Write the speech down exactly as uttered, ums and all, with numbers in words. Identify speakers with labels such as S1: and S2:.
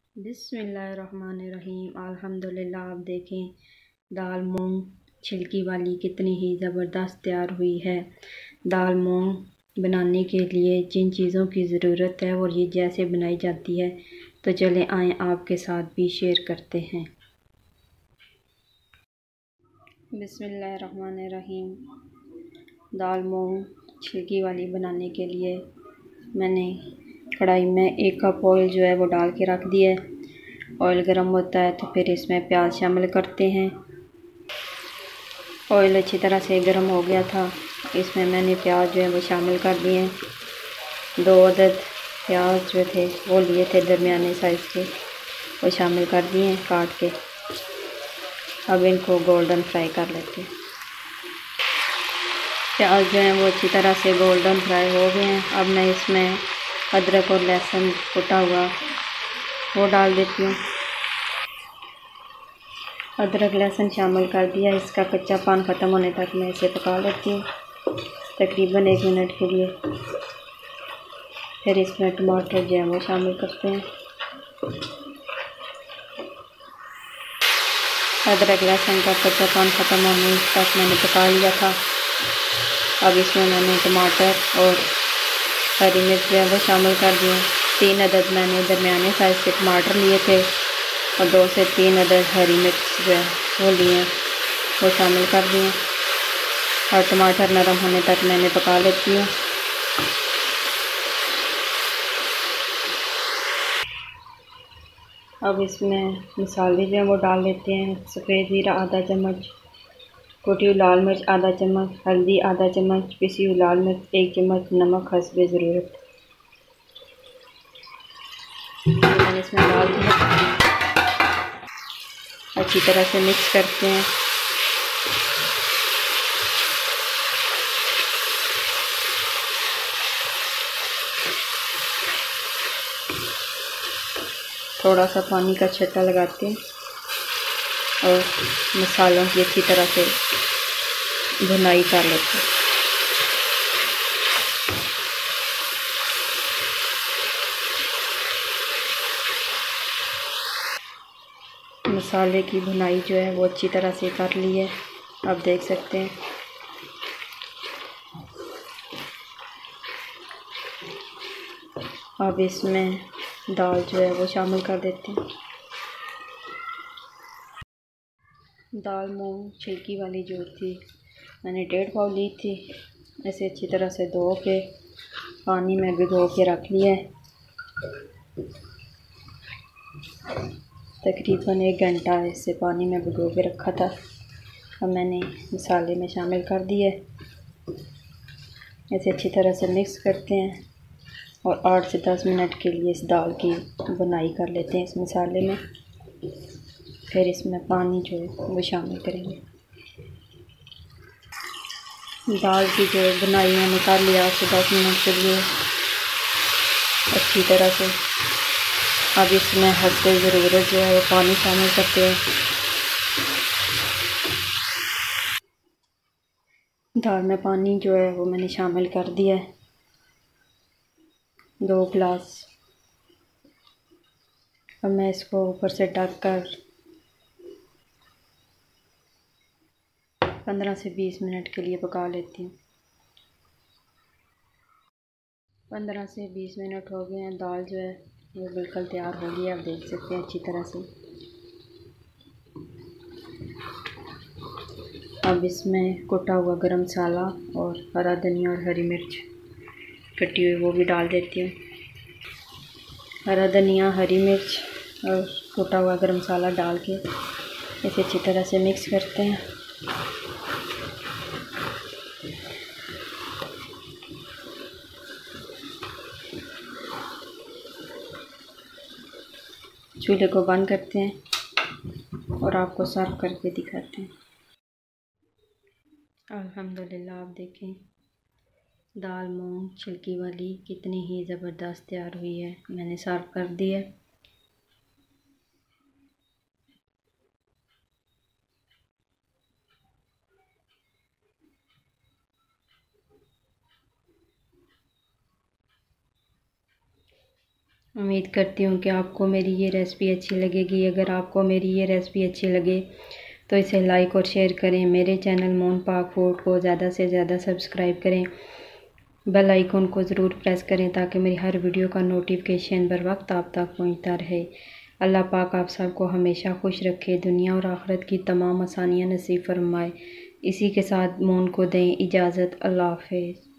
S1: बिस्मिल्लाहिर्रहमानिर्रहीम। अल्हम्दुलिल्लाह। आप देखें दाल मूंग छिलकी वाली कितनी ही ज़बरदस्त तैयार हुई है। दाल मूंग बनाने के लिए जिन चीज़ों की ज़रूरत है और ये जैसे बनाई जाती है तो चलें आएँ आपके साथ भी शेयर करते हैं। बिस्मिल्लाहिर्रहमानिर्रहीम। दाल मूंग छिलकी वाली बनाने के लिए मैंने कढ़ाई में एक कप ऑयल जो है वो डाल के रख दिया है। ऑयल गर्म होता है तो फिर इसमें प्याज शामिल करते हैं। ऑयल अच्छी तरह से गर्म हो गया था, इसमें मैंने प्याज जो है वो शामिल कर दिए हैं। दो अदद प्याज जो थे वो लिए थे दरमियाने साइज़ के, वो शामिल कर दिए हैं काट के। अब इनको गोल्डन फ्राई कर लेते हैं। प्याज जो है वो अच्छी तरह से गोल्डन फ्राई हो गए हैं। अब मैं इसमें अदरक और लहसुन कुटा हुआ वो डाल देती हूँ। अदरक लहसुन शामिल कर दिया। इसका कच्चापन ख़त्म होने तक मैं इसे पका लेती हूँ तकरीबन एक मिनट के लिए। फिर इसमें टमाटर जो है वो शामिल करते हैं। अदरक लहसुन का कच्चापन ख़त्म होने तक मैंने पका लिया था। अब इसमें मैंने टमाटर और हरी मिर्च जो है वो शामिल कर दिए। तीन अदद मैंने दरमियाने साइज़ के टमाटर लिए थे और दो से तीन अदद हरी मिर्च जो है वो लिए, वो शामिल कर दिए और टमाटर नरम होने तक मैंने पका लेती हूँ। अब इसमें मसाले जो हैं वो डाल लेते हैं। सफ़ेद ज़ीरा आधा चम्मच, कुटी हुई लाल मिर्च आधा चम्मच, हल्दी आधा चम्मच, पिसी हुई लाल मिर्च एक चम्मच, नमक हस्बे ज़रूरत मैंने इसमें डाल दिया। अच्छी तरह से मिक्स करते हैं। थोड़ा सा पानी का छट्टा लगाते हैं और मसालों की अच्छी तरह से भुनाई कर लेते हैं। मसाले की भुनाई जो है वो अच्छी तरह से कर ली है, आप देख सकते हैं। अब इसमें दाल जो है वो शामिल कर देते हैं। दाल मूंग छिलकी वाली जो थी मैंने डेढ़ पाव ली थी। इसे अच्छी तरह से धो के पानी में भिगो के रख लिया है। तकरीबन एक घंटा इसे पानी में भिगो के रखा था। अब मैंने मसाले में शामिल कर दिए। इसे अच्छी तरह से मिक्स करते हैं और आठ से दस मिनट के लिए इस दाल की बुनाई कर लेते हैं इस मसाले में। फिर इसमें पानी जो है वो शामिल करेंगे। दाल की जो बुनाई मैंने कर लिया आठ से दस मिनट के लिए अच्छी तरह से। अब इसमें हस्बे ज़रूरत जो है वो पानी शामिल करते हैं। दाल में पानी जो है वो मैंने शामिल कर दिया है, दो गिलास। अब मैं इसको ऊपर से ढक कर पंद्रह से बीस मिनट के लिए पका लेती हूँ। पंद्रह से बीस मिनट हो गए हैं। दाल जो है वो बिल्कुल तैयार हो गई है, आप देख सकते हैं अच्छी तरह से। अब इसमें कुटा हुआ गरम मसाला और हरा धनिया और हरी मिर्च कटी हुई वो भी डाल देती हूँ। हरा धनिया, हरी मिर्च और कुटा हुआ गरम मसाला डाल के इसे अच्छी तरह से मिक्स करते हैं। चूल्हे को बंद करते हैं और आपको सर्व करके दिखाते हैं। अल्हम्दुलिल्लाह। आप देखें दाल मूंग छिलकी वाली कितनी ही ज़बरदस्त तैयार हुई है। मैंने सर्व कर दी है। उम्मीद करती हूँ कि आपको मेरी ये रेसिपी अच्छी लगेगी। अगर आपको मेरी ये रेसिपी अच्छी लगे तो इसे लाइक और शेयर करें। मेरे चैनल मोन पाक फूड को ज़्यादा से ज़्यादा सब्सक्राइब करें। बेल आइकन को ज़रूर प्रेस करें ताकि मेरी हर वीडियो का नोटिफिकेशन बर वक्त आप तक पहुंचता रहे। अल्लाह पाक आप सबको हमेशा खुश रखे, दुनिया और आखिरत की तमाम आसानियां नसीब फरमाए। इसी के साथ मोन को दें इजाज़त। अल्लाह हाफ़िज़।